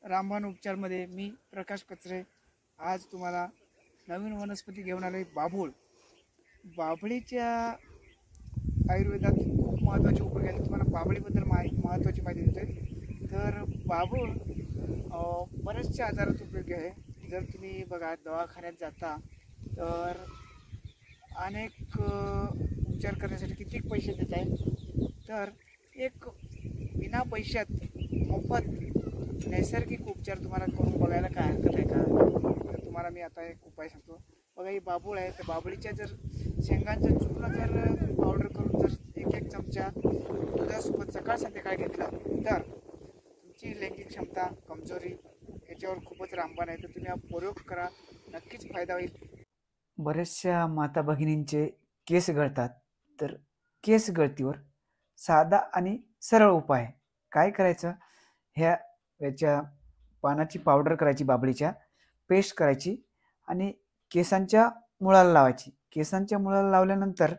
रामबाण उपचारमध्ये मी प्रकाश कचरे आज तुम्हाला नवीन वनस्पती घेऊन आलो. बाभूळ. बाभळीच्या आयुर्वेदात खूप महत्त्वाचे उपयोग आहेत. तुम्हाला बाभळीबद्दल महत्त्वाची माहिती देतोय. तर बाभूळ बऱ्याचशा आजारात उपयोगी आहे. जर तुम्ही बघा दवाखान्यात जाता तर अनेक उपचार करण्यासाठी किती पैसे देत आहे, तर एक विना पैशात मोफत नैसर्गिक उपचार तुम्हाला करून बघायला काय हरकत आहे का? तर तुम्हाला मी आता एक उपाय सांगतो. बघा, ही बाभूळ आहे. तर बाभळीच्या जर शेंगांचं चूर्ण जर पावडर करून जर एक एक चमचा दुधासोबत सकाळ संध्याकाळ घेतला तर तुमची लैंगिक क्षमता कमजोरी याच्यावर खूपच रामबाण आहे. तर तुम्ही हा प्रयोग करा, नक्कीच फायदा होईल. बऱ्याचशा माता भगिनींचे केस गळतात. तर केस गळतीवर साधा आणि सरळ उपाय काय करायचं? याच्या पानाची पावडर करायची, बाभळीच्या पेस्ट करायची आणि केसांच्या मुळाला लावायची. केसांच्या मुळाला लावल्यानंतर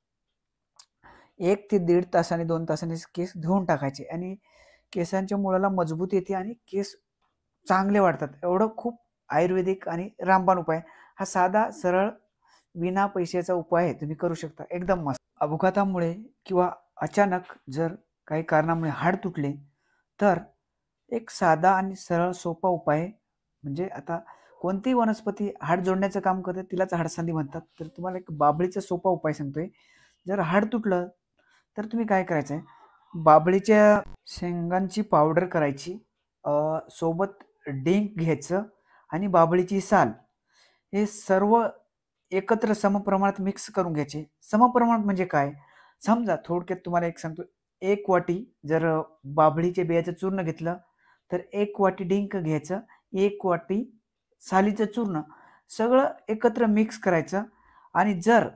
1 ते 1.5 तासाने 2 तासाने केस धुवून टाकायचे आणि केसांच्या मुळाला मजबूत येते आणि केस चांगले वाढतात. एवढं खूप आयुर्वेदिक आणि रामबाण उपाय. हा साधा सरळ विना पैशाचा उपाय आहे. तुम्ही करू शकता, एकदम मस्त. अपघातामुळे किंवा अचानक जर काही कारणामुळे हाड तुटले तर एक साधा आणि सरळ सोपा उपाय म्हणजे आता कोणतीही वनस्पती हाड जोडण्याचं काम करते तिलाच हाडसांदी म्हणतात. तर तुम्हाला एक बाभळीचा सोपा उपाय सांगतोय. जर हाड तुटलं तर तुम्ही काय करायचं आहे, बाभळीच्या शेंगांची पावडर करायची, सोबत डिंक घ्यायचं आणि बाभळीची साल हे सर्व एकत्र समप्रमाणात मिक्स करून घ्यायचे. समप्रमाणात म्हणजे काय? समजा थोडक्यात तुम्हाला एक सांगतो, 1 वाटी जर बाभळीच्या बियाचं चूर्ण घेतलं तर 1 वाटी डिंक घ्यायचं, 1 वाटी सालीचं चूर्ण, सगळं एकत्र मिक्स करायचं आणि जर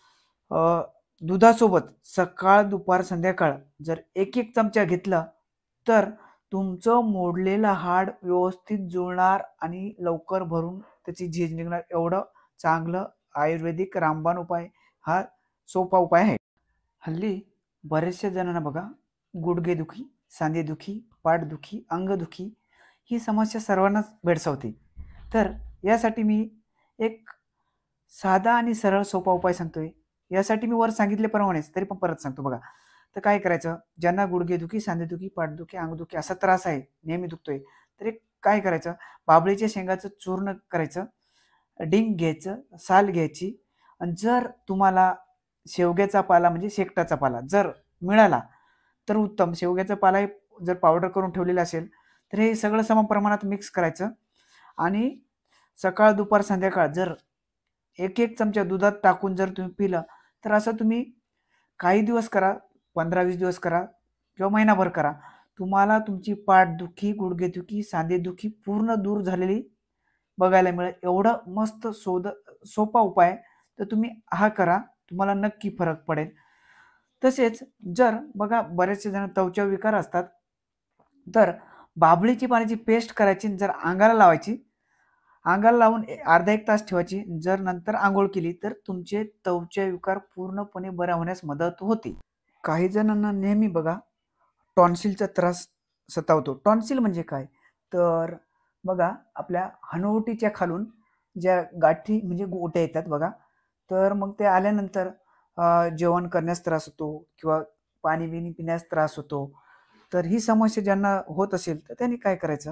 दुधासोबत सकाळ दुपार संध्याकाळ जर 1-1 चमचा घेतला तर तुमचं मोडलेलं हाड व्यवस्थित जुळणार आणि लवकर भरून त्याची झीज निघणार. एवढं चांगलं आयुर्वेदिक रामबाण उपाय हा सोपा उपाय आहे. हल्ली बऱ्याचशा जणांना बघा गुडघेदुखी, सांधेदुखी, पाठदुखी, अंगदुखी ही समस्या सर्वांनाच भेडसावते. तर यासाठी मी एक साधा आणि सरळ सोपा उपाय सांगतोय. यासाठी मी वर सांगितल्याप्रमाणेच तरी पण परत सांगतो बघा. तर काय करायचं, ज्यांना गुडघेदुखी, सांधेदुखी, पाठदुखी, अंगदुखी असा त्रास आहे, नेहमी दुखतोय, तर एक काय करायचं, बाभळीच्या शेंगाचं चूर्ण करायचं, डिंक घ्यायचं, साल घ्यायची आणि जर तुम्हाला शेवग्याचा पाला म्हणजे शेकटाचा पाला जर मिळाला तर उत्तम. शेवग्याचा पाला जर पावडर करून ठेवलेला असेल तर हे सगळं समप्रमाणात मिक्स करायचं आणि सकाळ दुपार संध्याकाळ जर 1-1 चमचा दुधात टाकून जर तुम्ही पिलं तर असं तुम्ही काही दिवस करा, 15-20 दिवस करा किंवा महिनाभर करा. तुम्हाला तुमची पाठदुखी, गुडघेदुखी, सांधेदुखी पूर्ण दूर झालेली बघायला मिळेल. एवढं मस्त सोपा उपाय. तर तुम्ही हा करा, तुम्हाला नक्की फरक पडेल. तसेच जर बघा बरेचसे जण त्वचा विकार असतात तर बाभळीची पाण्याची पेस्ट करायची, जर अंगाला लावायची, अंगाला लावून अर्धा 1 तास ठेवायची. जर नंतर आंघोळ केली तर तुमचे त्वचा विकार पूर्णपणे बरा होण्यास मदत होते. काही जणांना नेहमी बघा टॉन्सिलचा त्रास सतावतो. टॉन्सिल म्हणजे काय? तर बघा आपल्या हनुवटीच्या खालून ज्या गाठी म्हणजे गोट्या येतात बघा, तर मग ते आल्यानंतर जेवण करण्यास त्रास होतो किंवा पाणी-बिणी पिण्यास त्रास होतो. तर ही समस्या ज्यांना होत असेल तर त्यांनी काय करायचं,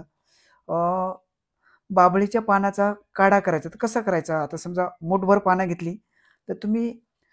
बाभळीच्या पानाचा काढा करायचा. तर कसा करायचा? आता समजा मूठभर पानं घेतली तर तुम्ही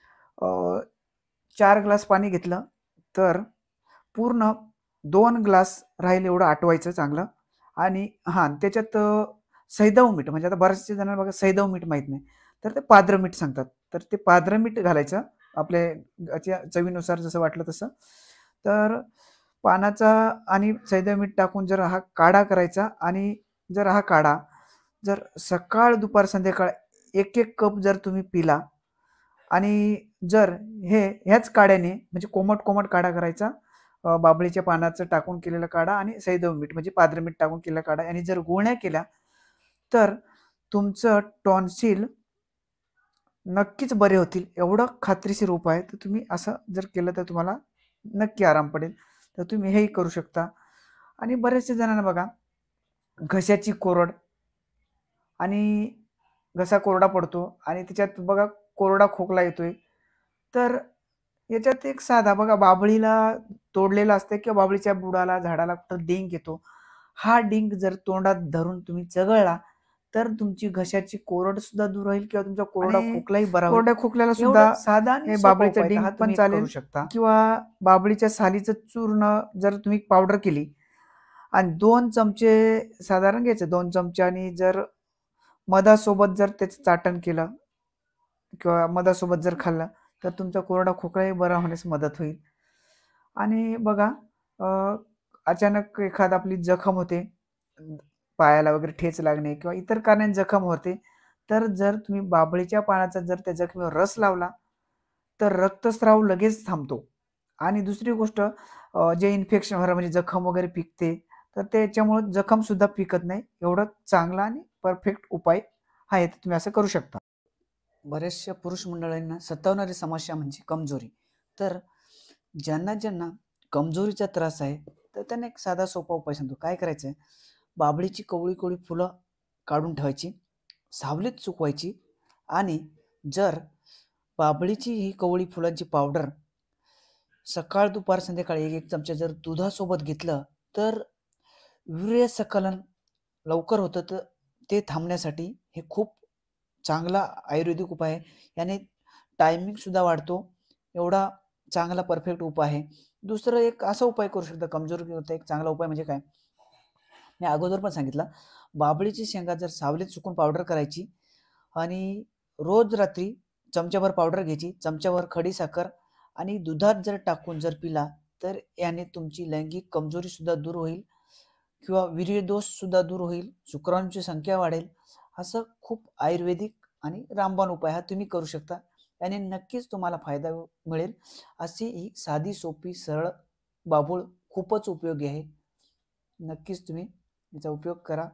4 ग्लास पाणी घेतलं तर पूर्ण 2 ग्लास राहील एवढं आटवायचं चांगलं आणि त्याच्यात सैंधव मीठ, म्हणजे आता बऱ्याचशा जणांना बघा सैंधव मीठ माहीत नाही, तर ते पांढरं मीठ सांगतात. तर ते पांढरं मीठ घालायचं आपल्या चवीनुसार जसं वाटलं तसं. तर पानाचा आणि सैंधव मीठ टाकून जर हा काढा करायचा आणि जर हा काढा जर सकाळ दुपार संध्याकाळ 1-1 कप जर तुम्ही पिला आणि जर ह्याच काढ्याने म्हणजे कोमट काढा करायचा, बाभळीच्या पानाचं टाकून केलेला काढा आणि सैंधव मीठ म्हणजे पांढरं मीठ टाकून केलेला काढा आणि जर गुळण्या केल्या तर तुमचं टॉन्सिल नक्कीच बरे होतील. एवढं खात्रीशीर उपाय आहे. तर तुम्ही असं जर केलं तर तुम्हाला नक्की आराम पडेल. तर तुम्ही हेही करू शकता. आणि बऱ्याचशा जणांना बघा घशाची कोरड आणि घसा कोरडा पडतो आणि त्याच्यात बघा कोरडा खोकला येतोय. तर याच्यात एक साधा बघा बाभळीला तोडलेला असते किंवा बाभळीच्या बुडाला, झाडाला कुठं डिंक येतो. हा डिंक जर तोंडात धरून तुम्ही चघळला, तर तुमची घशाची कोरड सुद्धा दूर होईल किंवा तुमचा कोरडा खोकलाही बरा होईल. कोरड्या खोकल्याला सुद्धा साधा आणि बाभळीचा डिंक पण चालेल किंवा बाभळीच्या सालीचं चूर्ण जर तुम्ही पावडर केली आणि 2 चमचे साधारण घ्यायचे 2 चमच्यानी जर मधासोबत जर त्याचं चाटण केलं किंवा मधासोबत जर खाल्लं, तर तुमचा कोरडा खोकलाही बरा होण्यास मदत होईल. आणि बघा अचानक एखाद आपली जखम होते, पायाला वगैरे ठेच लागणे किंवा इतर कारणाने जखम होते, तर जर तुम्ही बाभळीच्या पानाचा जर त्या जखमेवर रस लावला, तर रक्तस्राव लगेच थांबतो. आणि दुसरी गोष्ट जे इन्फेक्शन होणार म्हणजे जखम वगैरे पिकते, तर त्याच्यामुळे जखमसुद्धा पिकत नाही. एवढं चांगला आणि परफेक्ट उपाय आहे, तर तुम्ही असं करू शकता. बऱ्याचशा पुरुष मंडळींना सतावणारी समस्या म्हणजे कमजोरी. तर ज्यांना कमजोरीचा त्रास आहे, तर त्यांना एक साधा सोपा उपाय सांगतो. काय करायचं आहे, बाभळीची कोवळी फुलं काढून ठेवायची, सावलीत सुकवायची आणि जर बाभळीची ही कोवळी फुलांची पावडर सकाळ, दुपार, संध्याकाळी 1-1 चमचा जर दुधासोबत घेतलं, तर वीर्य सकलन लवकर होतं. तर ते थांबण्यासाठी हे खूप चांगला आयुर्वेदिक उपाय आहे. याने टायमिंगसुद्धा वाढतो. एवढा चांगला परफेक्ट उपाय आहे. दुसरं एक असा उपाय करू शकता कमजोरीवरचा एक चांगला उपाय म्हणजे काय? मी अगोदर पण सांगितलं. बाभळीची शेंगा जर सावलीत सुकून पावडर करायची आणि रोज रात्री चमच्याभर पावडर घ्यायची, चमच्याभर खडीसाखर आणि दुधात जर टाकून जर पिला, तर याने तुमची लैंगिक कमजोरीसुद्धा दूर होईल किंवा वीर्यदोषसुद्धा दूर होईल, शुक्राणूंची संख्या वाढेल. असं खूप आयुर्वेदिक आणि रामबाण उपाय हा तुम्ही करू शकता. याने नक्कीच तुम्हाला फायदा मिळेल. अशी ही साधी, सोपी, सरळ बाभूळ खूपच उपयोगी आहे. नक्कीच तुम्ही याचा उपयोग करा.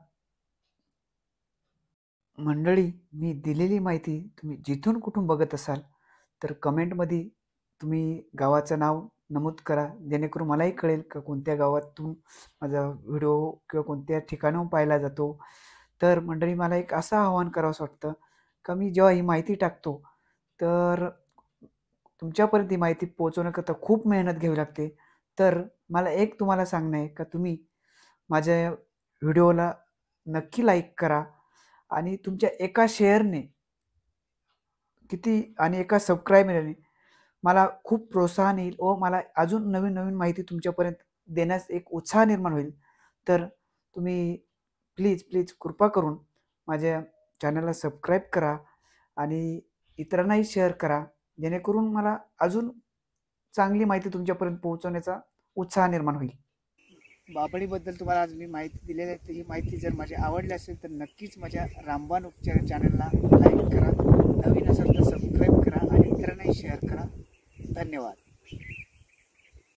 मंडळी, मी दिलेली माहिती तुम्ही जिथून कुठून बघत असाल, तर कमेंटमध्ये तुम्ही गावाचं नाव नमूद करा, जेणेकरून मलाही कळेल का कोणत्या गावातून माझा व्हिडिओ किंवा कोणत्या ठिकाणाहून पाहिला जातो. तर मंडळी, मला एक असं आवाहन करावंसं वाटतं, का मी जेव्हा ही माहिती टाकतो, तर तुमच्यापर्यंत ही माहिती पोहोचवण्याकरता खूप मेहनत घ्यावी लागते. तर मला एक तुम्हाला सांगणं आहे, का तुम्ही माझ्या व्हिडिओला नक्की लाईक करा आणि तुमच्या एका शेअरने किती आणि एका सबस्क्राईबने मला खूप प्रोत्साहन येईल व मला अजून नवीन माहिती तुमच्यापर्यंत देण्यास एक उत्साह निर्माण होईल. तर तुम्ही प्लीज कृपा करून माझ्या चॅनलला सबस्क्राईब करा आणि इतरांनाही शेअर करा, जेणेकरून मला अजून चांगली माहिती तुमच्यापर्यंत पोहोचवण्याचा उत्साह निर्माण होईल. बाभळीबद्दल तुम्हाला आज मी माहिती दिलेली आहे. तर ही माहिती जर माझी आवडली असेल तर नक्कीच माझ्या रामबाण उपचार चॅनलला लाईक करा, नवीन असेल तर सबस्क्राईब करा आणि इतरांनाही शेअर करा. धन्यवाद.